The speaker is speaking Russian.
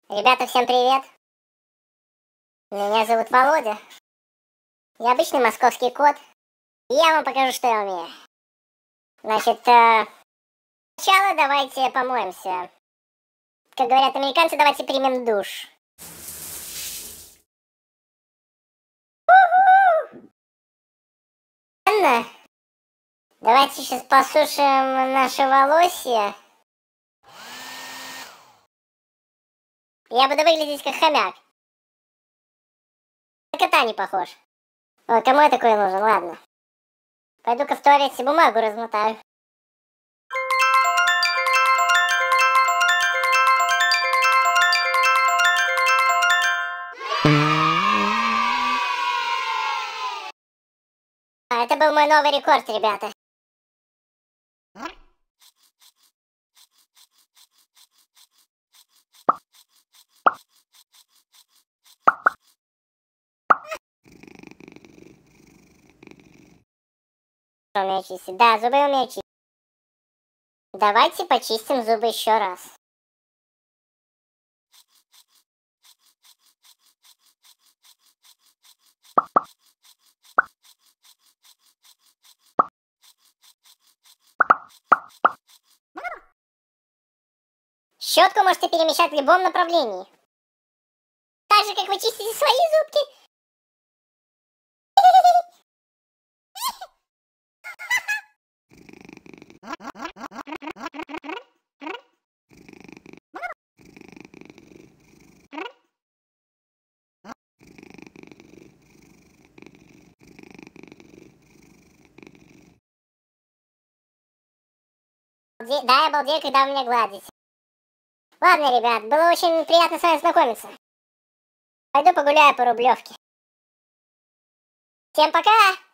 Ребята, всем привет! Меня зовут Володя. Я обычный московский кот. И я вам покажу, что я умею. Значит, сначала давайте помоемся. Как говорят американцы, давайте примем душ. Ладно, давайте сейчас посушим наши волосья. Я буду выглядеть как хомяк. На кота не похож. Ой, кому я такой нужен? Ладно. Пойду-ка в туалете бумагу размотаю. Это был мой новый рекорд, ребята. Умею чистить. Да, зубы умею чистить. Давайте почистим зубы еще раз. Щетку можете перемещать в любом направлении. Так же, как вы чистите свои зубки. Да, я балдею, когда вы меня гладите. Ладно, ребят, было очень приятно с вами знакомиться. Пойду погуляю по Рублевке. Всем пока!